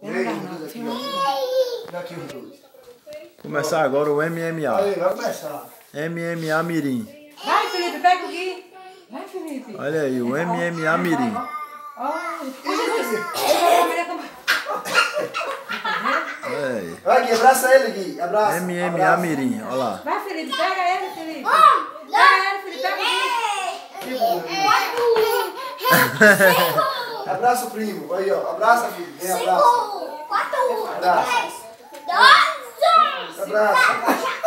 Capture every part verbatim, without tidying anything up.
E aí, dois aqui, ó. E aqui os dois. Começar agora o M M A. Aí, vai começar. M M A Mirim. Vai, Felipe, pega o Gui. Vai, Felipe. Olha aí, o M M A Mirim. Olha aí. Vai, Gui, abraça ele, Gui. Abraça. M M A Mirim, olha lá. Vai, Felipe, pega ele, Felipe. Pega ele, Felipe, pega o Gui. Abraça o primo. Aí, ó. Abraça, filho. Vem, abraça. Abraça. Abraça.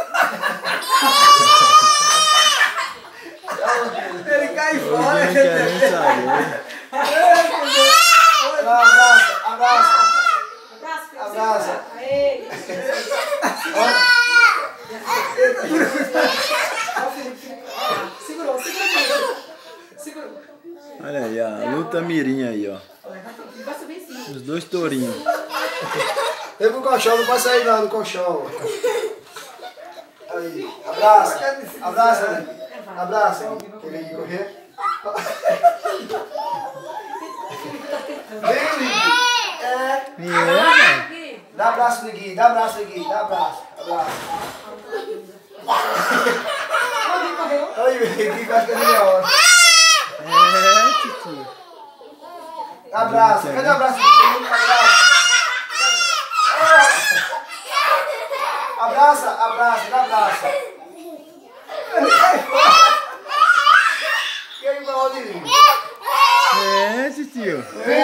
Ele cai fora. Ninguém quer nem saber. Abraça, abraça. Abraço, Felipe. Abraça. Aê. Segurou, segurou. Segurou. Olha aí, a luta Mirim aí, ó. Vai subir em cima. Os dois tourinhos. Vem pro colchão, não pode sair não do colchão. Aí, abraça. Abraça, Gui. Abraça, Gui. Quer ver Gui correr? Vem, Gui. É. Mirim. Dá abraço no Gui, dá abraço no Gui, dá abraço. Abraço. Aí, Gui, vai ficar meia hora. É, tio. Abraço. Cadê o abraço? Abraço. Abraça, abraça, dá abraço. E aí, Valdir? É, tio. Vem,